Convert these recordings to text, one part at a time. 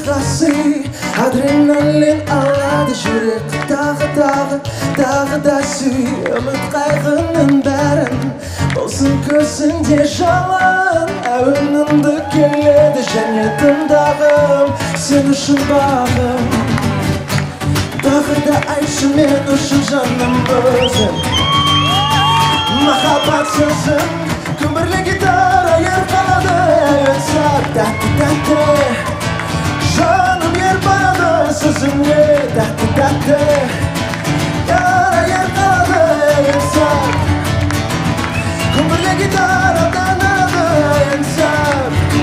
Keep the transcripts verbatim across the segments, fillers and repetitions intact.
оқиғасы адреналин алады жүректі тағы тағы тағы да сүй үміт қайғының бәрін болсын көзінде жалын әуенімді келеді және тыңдағым сен үшін бағым тағы да айтшы мен үшін жаным өзің махаббат сөзім күмбірлі гитара ерқалады әуен сап тәтті тәтті жаным ер барады сөзіңе тәтті тәтті яра ерқалады әуен сап күмбірлі гитара танады әуен сап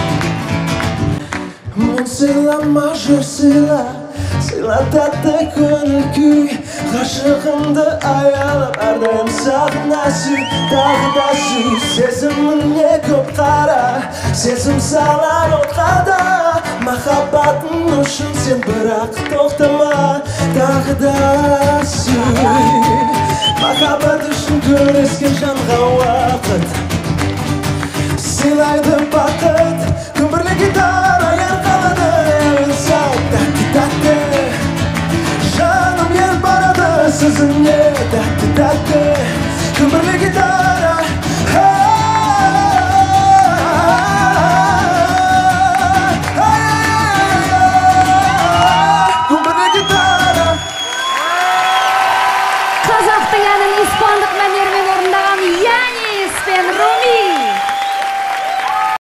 мен сыйлама жүр сыйла сыйла тәтті көңіл күй ғашығымды аялап әрдайым сағына сүй тағы да сүй сезіміңе көп қара сезім салар отқа да махаббатым үшін сен бірақ тоқтама тағы да сүй махаббат үшін күрескен жанға уақыт сыйлайды бақыт